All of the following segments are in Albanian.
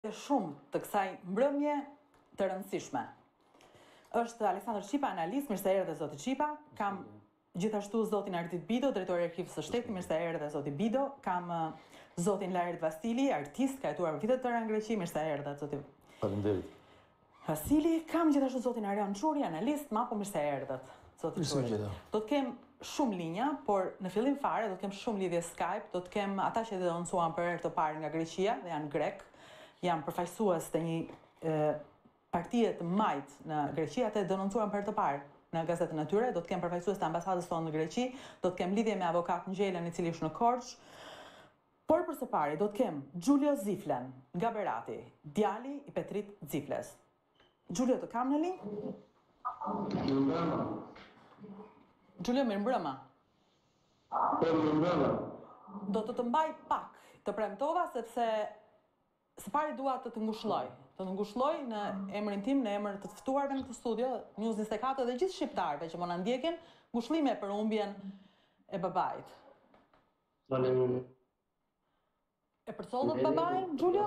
shumë të kësaj mbrëmje të rëndësishme. Është Aleksandër Qipa, analist, mirë se erdhe zoti Qipa. Kam gjithashtu zotin Ardit Bido, drejtori i Arkivës së Shtetit, mirë se erdhe zoti Bido. Kam zotin Laert Vasili, artist, ka jetuar vite të tëra në Greqi, mirë se erdhe zoti. Faleminderit. Vasili, kam gjithashtu zotin Arion Çuri, analist, po mirë se erdhet zoti Çuri. Do të kem shumë linja, por në fillim fare do të kem shumë lidhje Skype, do të kem ata që denoncuan për herë të parë nga Greqia dhe janë grek. Jam përfaqësues të një partie të majtë në Greqi, atë denoncuan për të parë në gazetën e tyre, do të kem përfaqësues të ambasadës tonë në Greqi, do të kem lidhje me avokat Ngjelen i cili është në Korçë. Por për së pari do të kem Xhulio Ziflen nga Berati, djali i Petrit Zifles. Xhulio, të kam në linjë? Mirëmbrëma. Xhulio, mirëmbrëma. Mirëmbrëma. Do të mbaj pak, të premtova sepse së pari dua të të ngushlloj në emrin tim, në emër të të ftuarve në këtë studio, News 24 dhe gjithë shqiptarëve që më na ndjekin, ngushëllime për humbjen e babait. Faleminderit. E përcollët babain, Xhulio?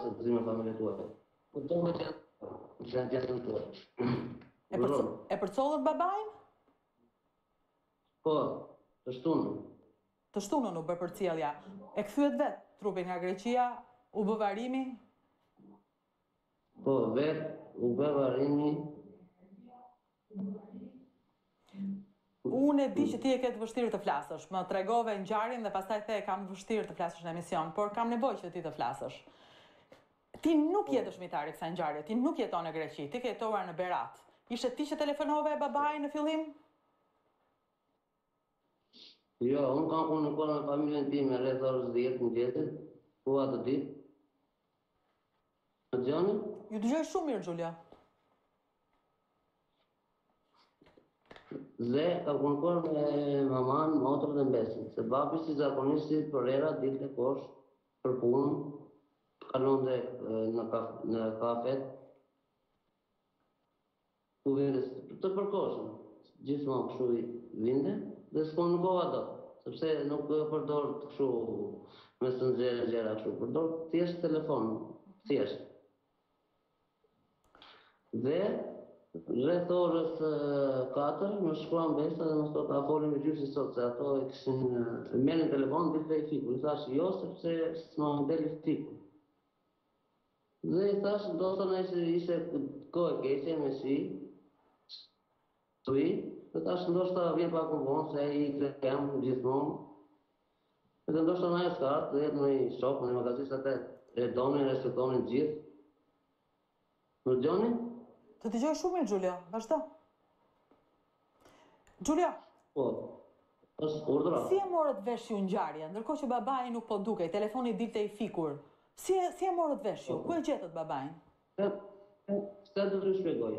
E përcollët babain? Po, të shtunën. Të shtunën u bë përcjellja. E kthyet vet trupin nga Greqia, u bë varimi? Po, vetë, u bë varimi. Unë e di që ti e ke të vështirë të flasësh, më tregove ngjarjen dhe pastaj the kam vështirë të flasësh në emision, por kam nevojë që ti të flasësh. Ti nuk je dëshmitar i kësaj ngjarje, ti nuk jeton në Greqi, ti ke jetuar në Berat. Ishe ti që telefonove babait në fillim? Jo, unë kam komunikuar me familjen time rreth orës 10 mëngjesit, po atë ditë. Më dëgjoni? Ju dëgjoj shumë mirë, Xhulio. Dhe ka komunikuar me maman, motrën dhe mbesin, se babi si zakonisht për era dilte kosh për punë, kalonte në kafet, ku vinte të përkohshëm, gjithmonë kështu i vinte, dhe s'komunikova dot, sepse nuk përdor të kështu messenger gjëra kështu, përdor thjesht telefon, thjesht. Dhe rreth orës 4 më shkruan Besa dhe më thotë ta folim me gjyqin sot, se ato e kishin merrin telefon dilte i fikur. I thash jo, sepse s'ma deli fikur. Dhe i thash do të thonë se ishte kohë e keqe me shi. Dhe thash ndoshta vjen pak më vonë, se ai kem gjithmonë. Dhe ndoshta na e skartë, dhe jetë në shok, në magazin atë e donin, respektonin gjithë. Më dëgjoni? Të dëgjoj shumë mirë, Xhulio, vazhdo. Xhulio. Po. Urdhra. Si e morët vesh ju ngjarjen, ndërkohë që babai nuk po dukej, telefoni dilte i fikur. Si e morët vesh ju? Ku e gjetët babain? S'ka do të shpjegoj.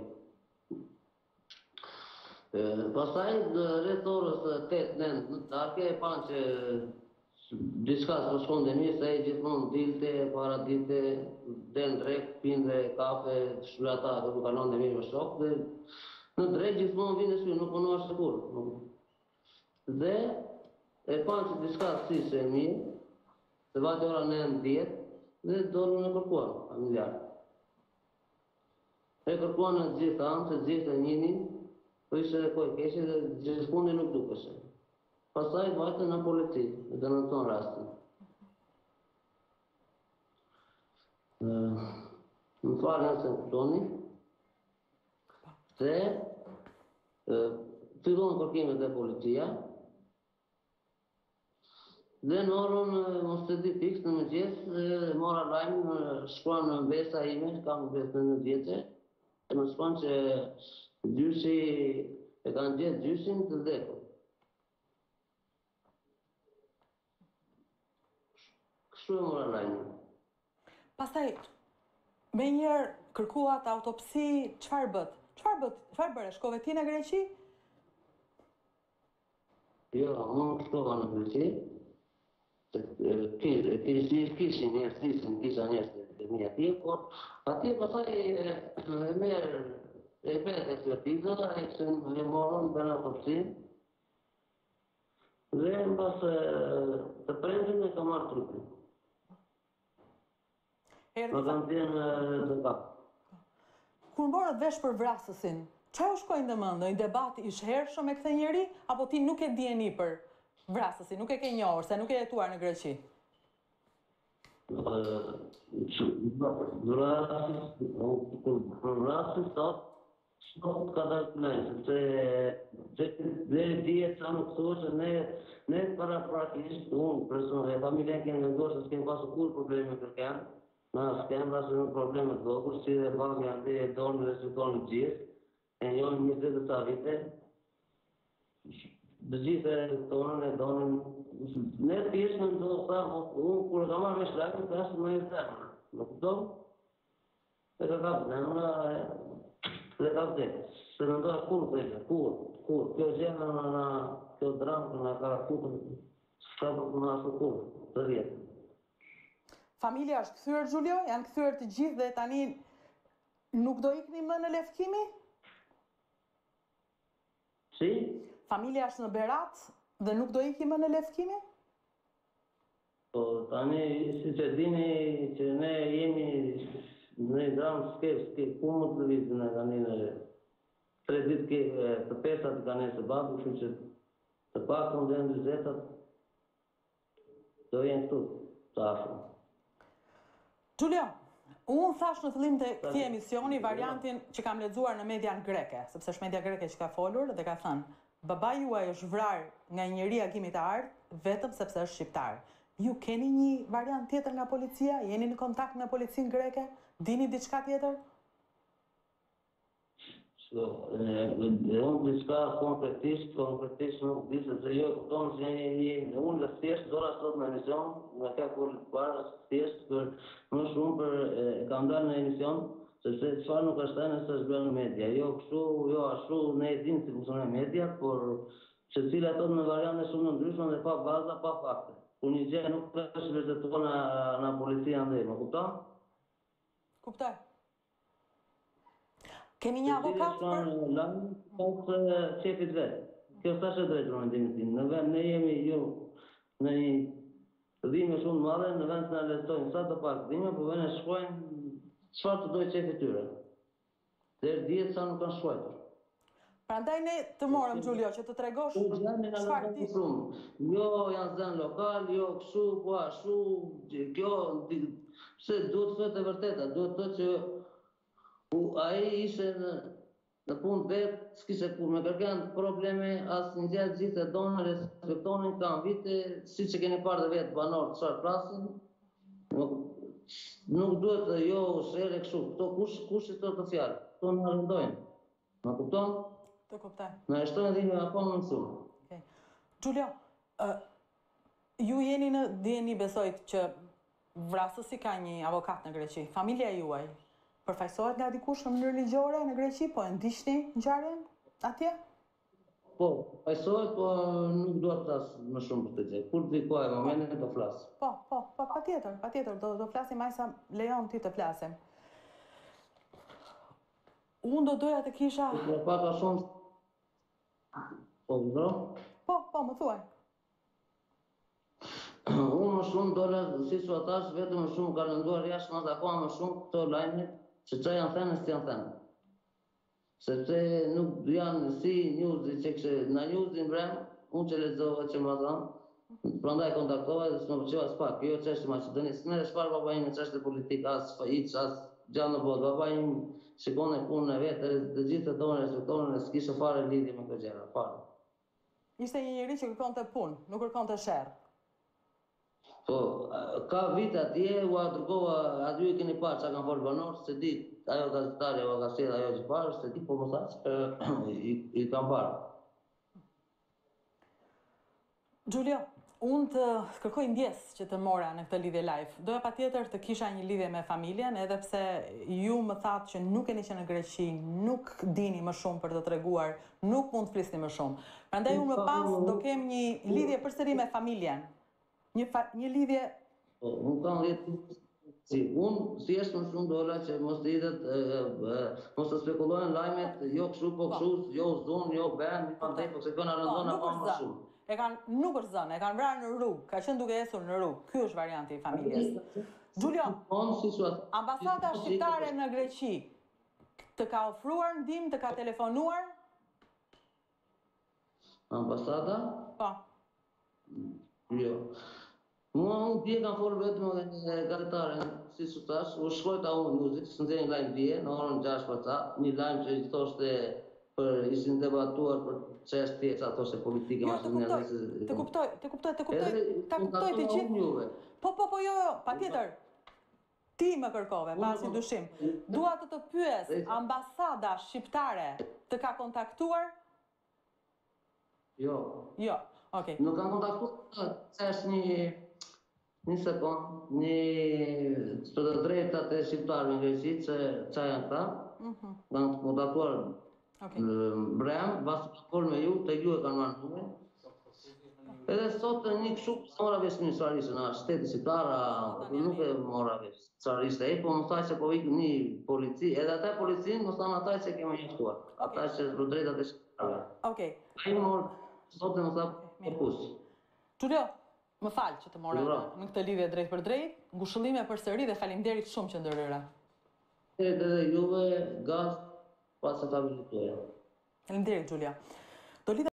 Pastaj rreth orës 8-9 në darkë e panë që diçka s'po shkonte mirë, se ai gjithmonë dilte, para dilte, den drek, pinte kafe, shulata, do të kalonte mirë me shok, dhe në drek gjithmonë vinte sy, nuk punoha sikur. Dhe e panë që diçka s'ishte mirë, se vajte ora 9-10, dhe dolën e kërkuan, familjar. E kërkuan në gjithë anë, se gjithë e njinin, po ishte kohë e keqe dhe gjithkundi nuk dukeshe. Pastaj vajte në polici, e denoncuan rastin. Më falë nëse më kuptoni, se fillon kërkimet e policia, dhe në orën mos të di fiks në mëngjes, mora lajmë, shkruan në Besa ime, kam besë në 9 vjeçe, e më shkruan që gjyshi e kanë gjetë gjyshin të vdekur. Kështu e mora lajmë. Pastaj, me njerë kërkuat autopsi, çfarë bët? Çfarë bëre? Shkove ti në Greqi? Jo, unë shkova në Greqi. Kishin njerëzisin, kisha njerëzit e mi atje, por atje pastaj e merë e vetë ekspertiza, e morën për në autopsi. Dhe mbas të prendin e ka marrë trupin. Më kanë thënë të kap. Kur morët vesh për vrasësin, çfarë u shkoi në mend? Një debat i shhershëm me këtë njeri apo ti nuk e dieni për vrasësin, nuk e ke njohur se nuk e jetuar në Greqi? Vrasës sot sot ka dalë sepse dhe dihet sa nuk thoshë ne paraprakisht unë personalisht familjen kemi vendosur se s'kem pasur kur probleme me kërkan. Na s'kem pasur nuk probleme të vogël, si dhe familja dhe e donë dhe respektonë gjithë. E njohin 20 sa vite. Të gjithë e tonën e donën. Ne thjesht në do sa unë kur kam marrë me shlakën, të ashtë më e zemër. Në kupton? E ka kapë zemëra dhe ka vdekë. Se në ndoja kur vdekë, kur. Kjo gjenë kjo dramë në ka kupën, s'ka në ashtë kur, të rjetë. Familja është kthyer, Xhulio? Janë kthyer të gjithë dhe tani nuk do ikni më në Lefkimi? Si? Familja është në Berat dhe nuk do ikni më në Lefkimi? Po, tani, si që dini që ne jemi në dramë s'ke, ku më të vitë në tani në 3 ditë të pesat ka ne së babu, shumë që të pakën dhe në 20 do jenë këtu, të ashëm. Xhulio, unë thash në fillim të këtij emisioni variantin që kam lexuar në median greke, sepse është media greke që ka folur dhe ka thënë, babai juaj është vrarë nga një njeri agimi të ardh vetëm sepse është shqiptar. Ju keni një variant tjetër nga policia? Jeni në kontakt me policinë greke? Dini diçka tjetër? Unë diçka konkretisht nuk di se jo kupton se unë dhe thjesht dora sot në emision, nga ka kur para thjesht për më shumë për kam dalë në emision, sepse çfarë nuk është tani se është bërë në media. Jo kështu, jo ashtu, ne e dimë si funksionon media, por secili ato në variante shumë të ndryshme dhe pa baza, pa fakte. Kur një gjë nuk është vërtetuar në policia ndaj, më kupton? Kuptoj. Keni një avokat për? Pas qefit vetë. Kjo s'është e drejtë në mendimin tim. Në vend ne jemi në një dhimbje shumë madhe, në vend të na lehtësojnë sa të pak dhimbje, por vjen e shkojnë çfarë të dojë qefi tyre. Deri dihet sa nuk kanë shkuar. Prandaj ne të morëm Xhulio që të tregosh çfarë di. Jo janë zënë lokal, jo kështu, po ashtu, kjo pse duhet të thotë e vërteta, duhet të thotë që ai ishte në punë vetë, s'kishte kur me kërkan probleme, asë një gjatë gjithë e donë, respektonin, kanë vite, si që keni parë dhe vetë banorë të çfarë flasin, nuk duhet dhe jo shere kështu, këto kushit të fjallë, këto në rëndojnë, më kupton? Të kuptoj. Në eshtojnë dhime apo më mësumë. Xhulio, ju jeni besojt që vrasësi ka një avokat në Greqi, familja juaj, përfaqësohet nga dikush në mënyrë ligjore në Greqi, po e ndiqni ngjarjen atje? Po, përfaqësohet, po nuk dua të flas më shumë për këtë gjë. Kur të vijë momentin do flas. Po, patjetër, do flasim aq sa lejon ti të flasim. Unë do doja të kisha... Paka shumë... Po, bro? Po, më thuaj. Unë më shumë dole, si që atash, vetëm më shumë ka rënduar jashtë më akoma më shumë këto lajmet, që që janë thënë, së janë thënë. Sepse nuk janë si njuzi që kështë, në njuzin vrem, unë që lexova që më dhanë, prandaj kontaktova dhe së më përqeva s'pak, jo që është Maqedonisë, me shparë babajin në çështje politikë, as fëjq, as gjallë në botë, babajin shikon e punën e vetë, dhe gjithë të tonë respektonë, dhe s'kishte fare lidhje me këtë gjëra, fare. Ishte një njeri që kërkonte punë, nuk kërkonte sherr. Po, ka vite atje, u dërgova, aty e keni parë që kanë folë banorë, se di, ajo gazetari, ajo gazetë, ajo që parë, se di, po më thashë, i kam parë. Xhulio, unë të kërkoj ndjes që të mora në këtë lidhje live. Doja patjetër të kisha një lidhje me familjen, edhe pse ju më thatë që nuk keni qenë në Greqi, nuk dini më shumë për të treguar, nuk mund të flisni më shumë. Prandaj unë më pas do kem një lidhje përsëri me familjen. Një lidhje... Unë kam lidhje, unë si është më shumë dola që mos të idhet, mos të spekulojnë lajmet, jo kështu, po kështu, jo zonë, jo ben, po se këna rëndona pa më shumë. Nuk është zënë, e kanë vrarë në rrugë, ka qenë duke esur në rrugë, ky është varianti i familjes. Giulio, ambasada shqiptare në Greqi të ka ofruar ndihmë, të ka telefonuar? Ambasada? Po. Jo. Mua unë dje kam folë vetëm me gazetaren, si që tash, u shkojta unë muzikë, së nxenjë lajmë dje, në orën 6 për ta, një lajmë që i thoshte për isin debatuar për çështje që ato se politike Jo, të kuptoj, ta kuptoj të gjithë. Po, jo, patjetër. Ti më kërkove, pasi dyshim. Dua të pyes, ambasada shqiptare të ka kontaktuar? Jo. Jo, okej. Nuk kanë kontaktuar, se është një sekund, të drejtat e shqiptarëve në Greqi, që janë këta, kanë kontaktuar Brem, bashkë të folë me ju, të ju e kanë marrë nume. Edhe sot një kështu së mora vesh një sërarisë në shteti shqiptara, nuk e mora vesh sërarisë e, po më thaj që po ikë një polici, edhe ata policinë më thanë ata që kemi njëftuar, ata që të drejtat e shqiptarëve. Okej. A i më morë, sot e më thanë për kusë. Giulio, më falë që të mora në këtë lidhje drejt për drejt, ngushëllime për sëri dhe faleminderit shumë që ndërryra. Edhe juve, gaz, pas e faleminderit. Faleminderit, Giulia.